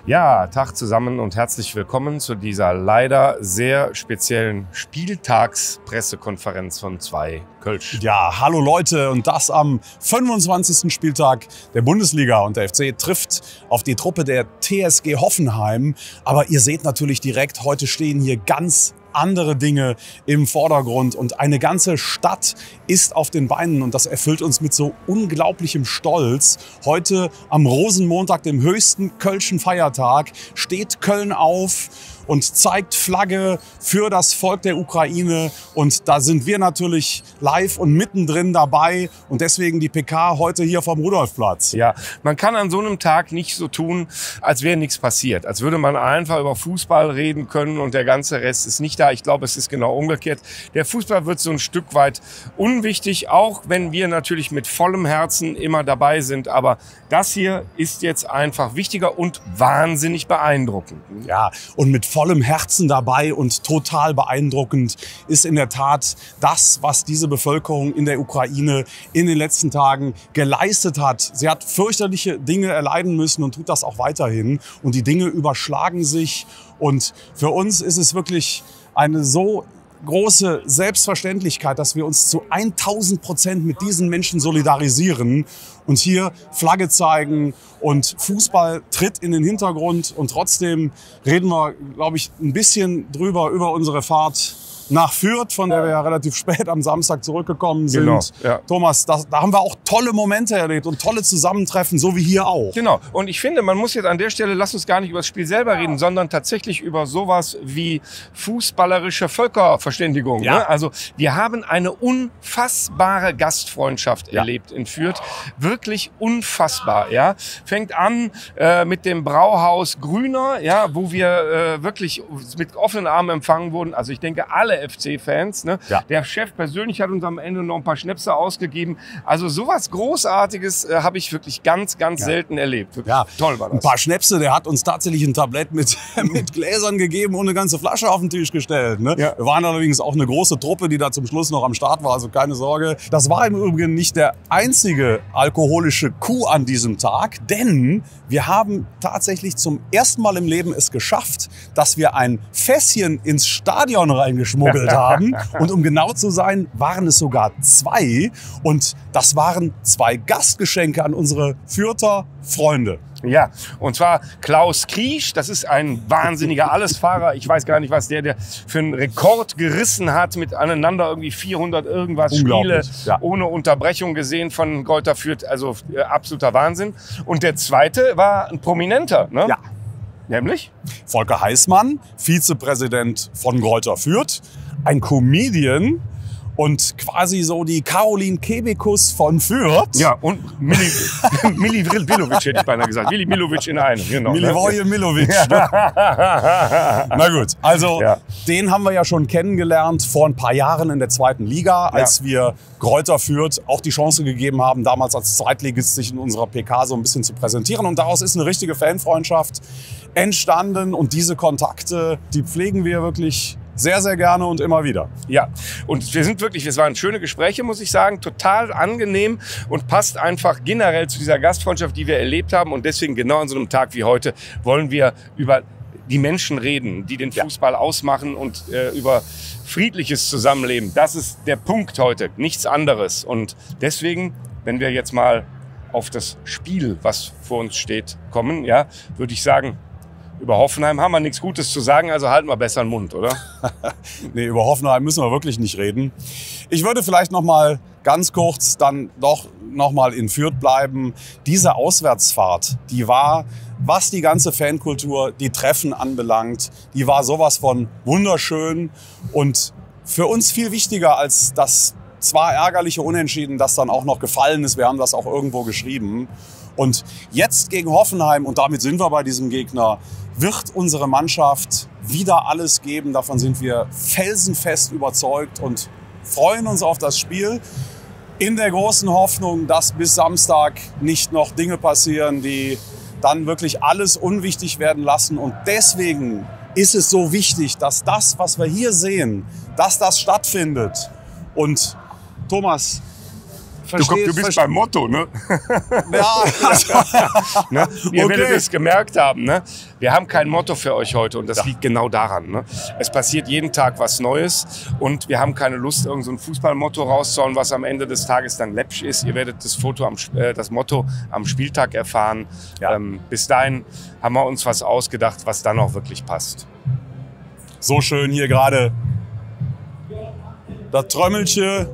Ja, Tag zusammen und herzlich willkommen zu dieser leider sehr speziellen Spieltagspressekonferenz von 2 Kölsch. Ja, hallo Leute, und das am 25. Spieltag der Bundesliga. Und der FC trifft auf die Truppe der TSG Hoffenheim. Aber ihr seht natürlich direkt, heute stehen hier ganz andere Dinge im Vordergrund und eine ganze Stadt ist auf den Beinen und das erfüllt uns mit so unglaublichem Stolz. Heute am Rosenmontag, dem höchsten kölschen Feiertag, steht Köln auf und zeigt Flagge für das Volk der Ukraine. Und da sind wir natürlich live und mittendrin dabei. Und deswegen die PK heute hier vom Rudolfplatz. Ja, man kann an so einem Tag nicht so tun, als wäre nichts passiert. Als würde man einfach über Fußball reden können und der ganze Rest ist nicht da. Ich glaube, es ist genau umgekehrt. Der Fußball wird so ein Stück weit unwichtig, auch wenn wir natürlich mit vollem Herzen immer dabei sind. Aber das hier ist jetzt einfach wichtiger und wahnsinnig beeindruckend. Ja, und mit vollem Herzen dabei und total beeindruckend ist in der Tat das, was diese Bevölkerung in der Ukraine in den letzten Tagen geleistet hat. Sie hat fürchterliche Dinge erleiden müssen und tut das auch weiterhin. Und die Dinge überschlagen sich. Und für uns ist es wirklich eine so große Selbstverständlichkeit, dass wir uns zu 1000% mit diesen Menschen solidarisieren und hier Flagge zeigen und Fußball tritt in den Hintergrund und trotzdem reden wir, glaube ich, ein bisschen drüber über unsere Fahrt nach Fürth, von der wir ja relativ spät am Samstag zurückgekommen sind. Genau, ja. Thomas, da haben wir auch tolle Momente erlebt und tolle Zusammentreffen, so wie hier auch. Genau. Und ich finde, man muss jetzt an der Stelle, lass uns gar nicht über das Spiel selber reden, sondern tatsächlich über sowas wie fußballerische Völkerverständigung. Ja. Ne? Also wir haben eine unfassbare Gastfreundschaft erlebt in Fürth. Wirklich unfassbar. Ja? Fängt an mit dem Brauhaus Grüner, ja, wo wir wirklich mit offenen Armen empfangen wurden. Also ich denke, alle FC-Fans. Ne? Ja. Der Chef persönlich hat uns am Ende noch ein paar Schnäpse ausgegeben. Also sowas Großartiges habe ich wirklich ganz selten erlebt. Wirklich toll war das. Ein paar Schnäpse, der hat uns tatsächlich ein Tablett mit Gläsern gegeben und eine ganze Flasche auf den Tisch gestellt. Ne? Ja. Wir waren allerdings auch eine große Truppe, die da zum Schluss noch am Start war, also keine Sorge. Das war im Übrigen nicht der einzige alkoholische Coup an diesem Tag, denn wir haben tatsächlich zum ersten Mal im Leben es geschafft, dass wir ein Fässchen ins Stadion reingeschmuggelt haben. Und um genau zu sein, waren es sogar 2. Und das waren 2 Gastgeschenke an unsere Fürther Freunde. Ja, und zwar Klaus Kriesch, das ist ein wahnsinniger Allesfahrer. Ich weiß gar nicht, was der für einen Rekord gerissen hat, mit aneinander irgendwie 400 irgendwas Spiele ohne Unterbrechung gesehen von Greuther Fürth. Also absoluter Wahnsinn. Und der zweite war ein Prominenter, ne? Ja. Nämlich? Volker Heißmann, Vizepräsident von Greuther Fürth, ein Comedian und quasi so die Caroline Kebekus von Fürth. Ja, und Mili Milovic hätte ich beinahe gesagt. Mili Milovic in einem. Genau, Milivoje Milovic. Na gut, also den haben wir ja schon kennengelernt vor ein paar Jahren in der 2. Liga, als wir Greuther Fürth auch die Chance gegeben haben, damals als Zweitligist sich in unserer PK so ein bisschen zu präsentieren. Und daraus ist eine richtige Fanfreundschaft entstanden. Und diese Kontakte, die pflegen wir wirklich sehr, sehr gerne und immer wieder. Ja, und es waren schöne Gespräche, muss ich sagen, total angenehm und passt einfach generell zu dieser Gastfreundschaft, die wir erlebt haben. Und deswegen genau an so einem Tag wie heute wollen wir über die Menschen reden, die den Fußball ausmachen und über friedliches Zusammenleben. Das ist der Punkt heute, nichts anderes. Und deswegen, wenn wir jetzt mal auf das Spiel, was vor uns steht, kommen, würde ich sagen, über Hoffenheim haben wir nichts Gutes zu sagen, also halten wir besser den Mund, oder? Nee, über Hoffenheim müssen wir wirklich nicht reden. Ich würde vielleicht noch mal ganz kurz dann doch noch mal in Fürth bleiben. Diese Auswärtsfahrt, die war, was die ganze Fankultur, die Treffen anbelangt, die war sowas von wunderschön und für uns viel wichtiger als das zwar ärgerliche Unentschieden, das dann auch noch gefallen ist. Wir haben das auch irgendwo geschrieben. Und jetzt gegen Hoffenheim, und damit sind wir bei diesem Gegner, wird unsere Mannschaft wieder alles geben. Davon sind wir felsenfest überzeugt und freuen uns auf das Spiel. In der großen Hoffnung, dass bis Samstag nicht noch Dinge passieren, die dann wirklich alles unwichtig werden lassen. Und deswegen ist es so wichtig, dass das, was wir hier sehen, dass das stattfindet. Und Thomas, Du bist beim Motto, ne? Ja, also, Ne? Ihr Okay. werdet es gemerkt haben, ne? Wir haben kein Motto für euch heute und das liegt genau daran. Ne? Es passiert jeden Tag was Neues und wir haben keine Lust, irgend so ein Fußballmotto rauszuhauen, was am Ende des Tages dann läppsch ist. Ihr werdet das Motto am Spieltag erfahren. Ja. Bis dahin haben wir uns was ausgedacht, was dann auch wirklich passt. so schön hier gerade. Das Trömmelche.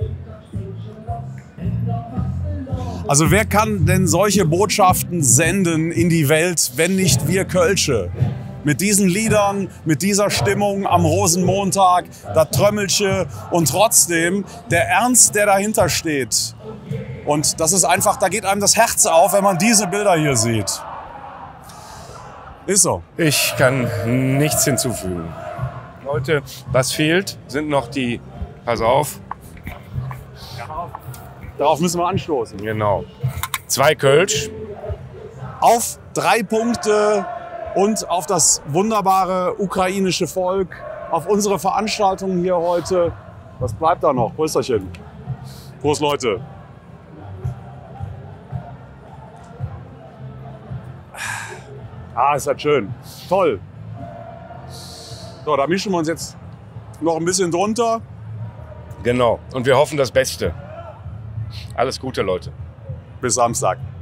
Also wer kann denn solche Botschaften senden in die Welt, wenn nicht wir Kölsche? Mit diesen Liedern, mit dieser Stimmung am Rosenmontag, das Trömmelche und trotzdem der Ernst, der dahinter steht. Und das ist einfach, da geht einem das Herz auf, wenn man diese Bilder hier sieht. Ist so. Ich kann nichts hinzufügen. Leute, was fehlt, sind noch die, pass auf, Darauf müssen wir anstoßen. genau, 2 Kölsch. Auf 3 Punkte und auf das wunderbare ukrainische Volk, auf unsere Veranstaltung hier heute. Was bleibt da noch? Prösterchen. Prost, Leute. Ah, ist das schön. Toll. So, da mischen wir uns jetzt noch ein bisschen drunter. Genau, und wir hoffen das Beste. Alles Gute, Leute. Bis Samstag.